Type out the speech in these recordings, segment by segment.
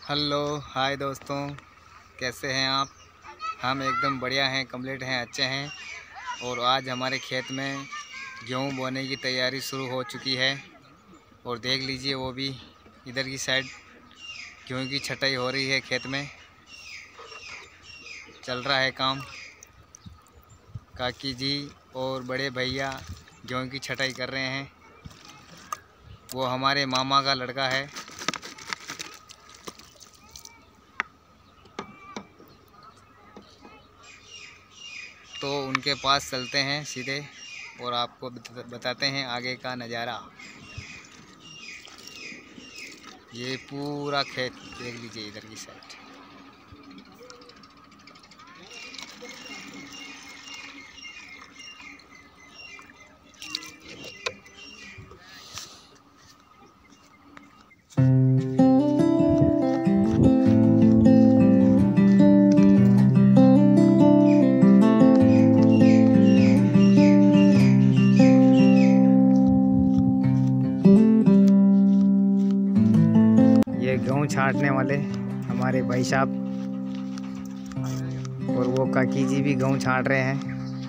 Hello hi दोस्तों, कैसे हैं आप। हम एकदम बढ़िया हैं, कंप्लीट हैं, अच्छे हैं। और आज हमारे खेत में गेहूं बोने की तैयारी शुरू हो चुकी है। और देख लीजिए, वो भी इधर की साइड गेहूं की छटाई हो रही है। खेत में चल रहा है काम। काकी जी और बड़े भैया गेहूं की छटाई कर रहे हैं। वो हमारे मामा का लड़का है। तो उनके पास चलते हैं सीधे और आपको बताते हैं आगे का नज़ारा। ये पूरा खेत देख लीजिए इधर की साइड। ये गेहूँ छांटने वाले हमारे भाई साहब और वो काकी जी भी गेहूँ छांट रहे हैं।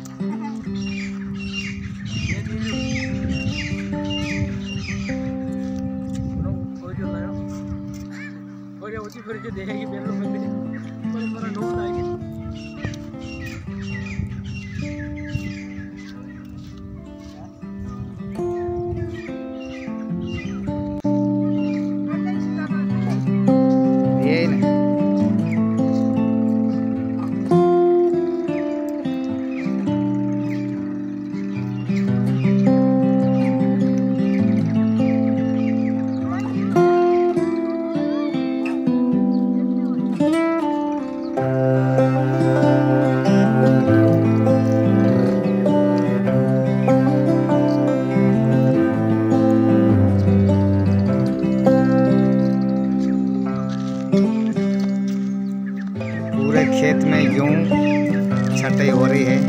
पूरे खेत में गेहूँ छटाई हो रही है।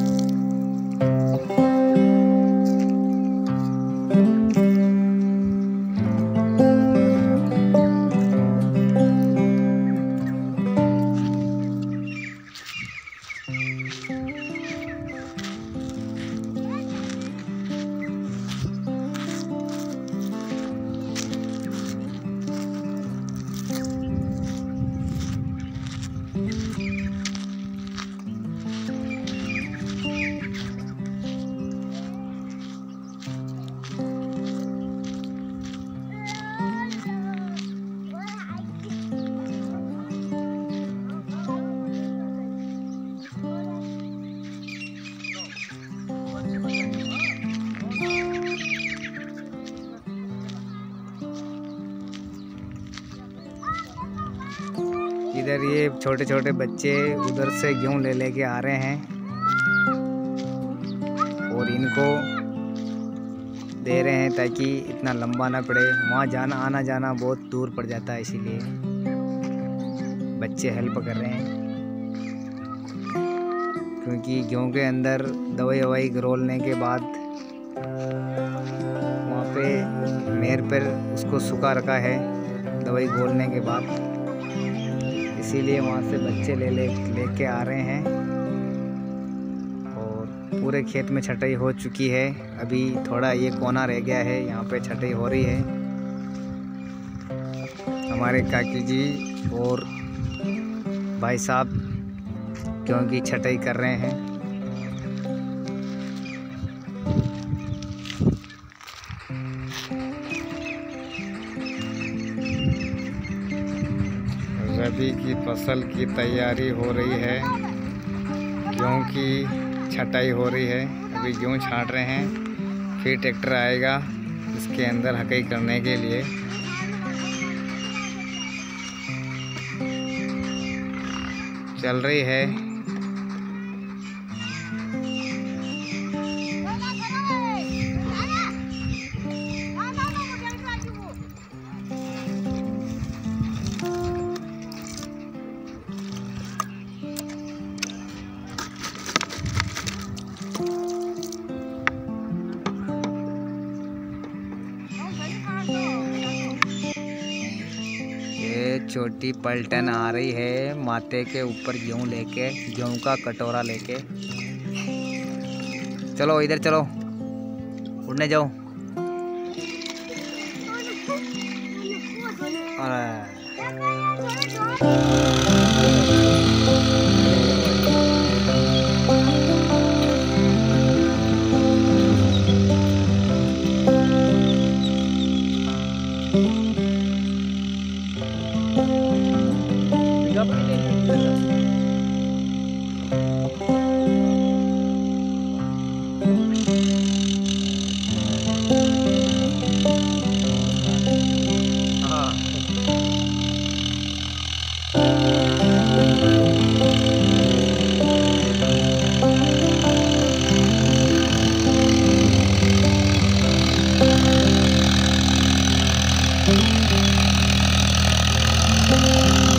इधर ये छोटे छोटे बच्चे उधर से गेहूँ ले लेके आ रहे हैं और इनको दे रहे हैं ताकि इतना लंबा ना पड़े। वहाँ जाना आना जाना बहुत दूर पड़ जाता है, इसीलिए बच्चे हेल्प कर रहे हैं। क्योंकि गेहूँ के अंदर दवाई ववाई घोलने के बाद वहाँ पे मेड़ पर उसको सुखा रखा है दवाई घोलने के बाद, इसीलिए वहाँ से बच्चे लेके आ रहे हैं। और पूरे खेत में छटाई हो चुकी है। अभी थोड़ा ये कोना रह गया है, यहाँ पे छटाई हो रही है। हमारे काकी जी और भाई साहब गेहूं की छटाई कर रहे हैं। रबी की फसल की तैयारी हो रही है, गेहूं की छटाई हो रही है। अभी गेहूं छांट रहे हैं, फिर ट्रैक्टर आएगा इसके अंदर हकाई करने के लिए। चल रही है। छोटी पलटन आ रही है माथे के ऊपर गेहूँ लेके, गेहूँ का कटोरा लेके। चलो इधर चलो, उड़ने जाओ। Thank you.